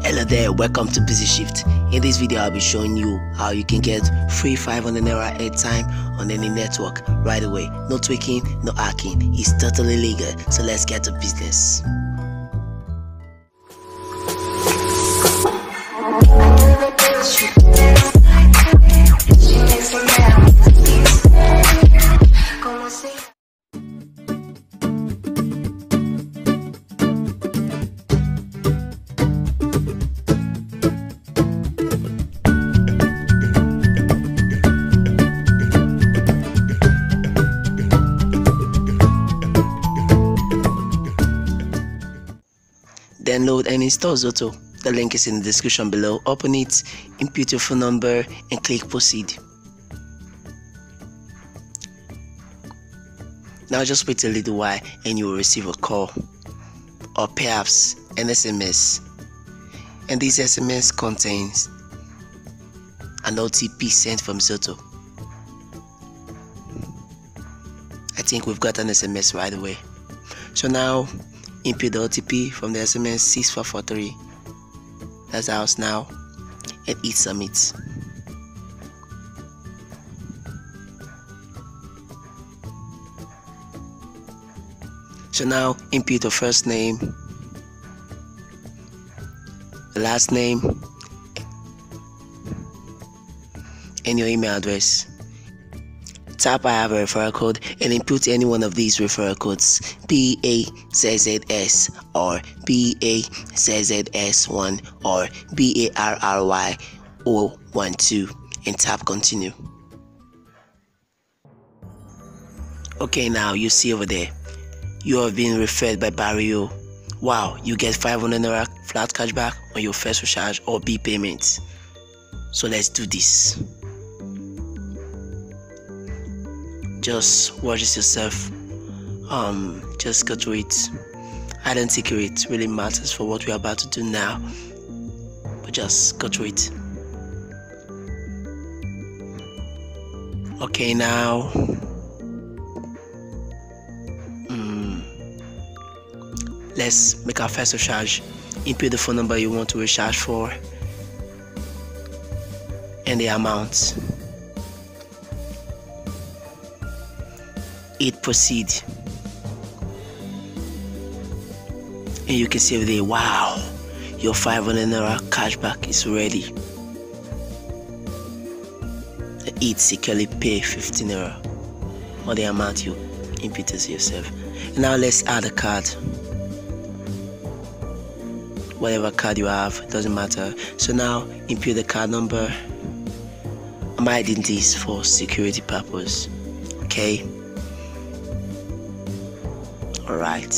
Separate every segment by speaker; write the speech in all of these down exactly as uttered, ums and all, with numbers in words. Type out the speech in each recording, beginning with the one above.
Speaker 1: Hello there, welcome to Busy Shift. In this video I'll be showing you how you can get free five hundred naira airtime on any network right away. No tweaking, no hacking, it's totally legal. So let's get to business. Download and install Zoto. The link is in the description below. Open it, input your phone number and click proceed. Now just wait a little while and you will receive a call or perhaps an S M S, and this S M S contains an O T P sent from Zoto. I think we've got an S M S right away. So now input the O T P from the S M S six four four three. That's ours now, and hit submit. So now input your first name, the last name, and your email address. Tap I have a referral code and input any one of these referral codes, P A Z Z S or B A Z Z S one or B A R R Y zero one two, and tap continue. Okay, now you see over there, you have been referred by Barrio. Wow, you get five hundred naira flat cashback on your first recharge or B payments. So let's do this. Just watch this yourself. Um, just go through it. I don't think it really matters for what we're about to do now, but just go through it. Okay, now um, let's make our first recharge. Input the phone number you want to recharge for and the amount. Hit proceed, and you can see over there, wow, your five hundred naira cashback is ready. Hit securely pay fifteen naira or the amount you inputted yourself. And now let's add a card. Whatever card you have, it doesn't matter. So now input the card number. I'm hiding this for security purpose. Okay. Alright,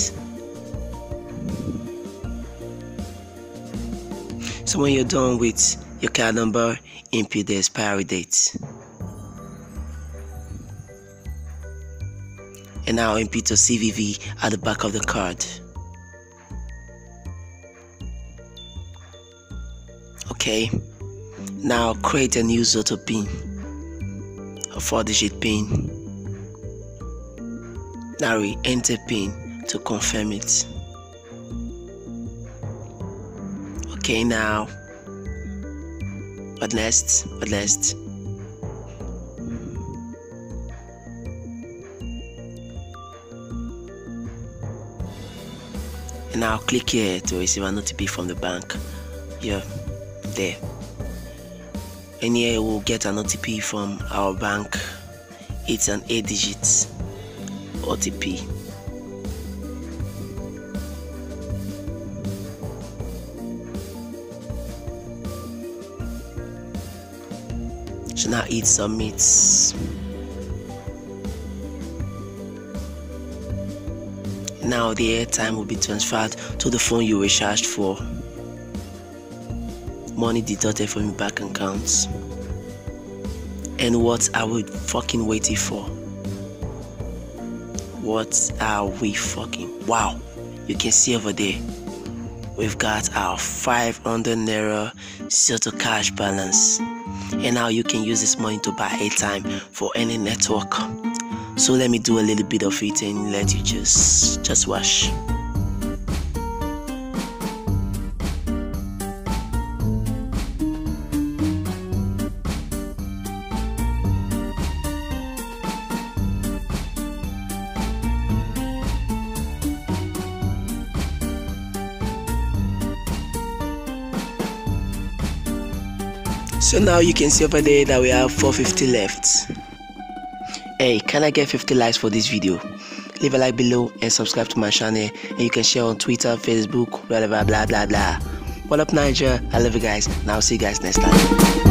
Speaker 1: so when you're done with your card number, input the expiry date, and now input your C V V at the back of the card. Okay, now create a new Zoto pin, a four digit pin. Now re-enter pin to confirm it. Okay, now what next? What next? And now click here to receive an O T P from the bank. Yeah, there. And here we'll get an O T P from our bank. It's an eight digit O T P. So now it submits. Now the airtime will be transferred to the phone you recharged for. Money deducted from your bank accounts. And what are we fucking waiting for? What are we fucking? Wow, you can see over there, we've got our five hundred naira Zoto cash balance, and now you can use this money to buy airtime for any network. So let me do a little bit of it and let you just just watch. So now you can see over there that we have four fifty left. Hey, can I get fifty likes for this video? Leave a like below and subscribe to my channel, and you can share on Twitter, Facebook, whatever, blah blah blah. What up, Niger? I love you guys, and I'll see you guys next time.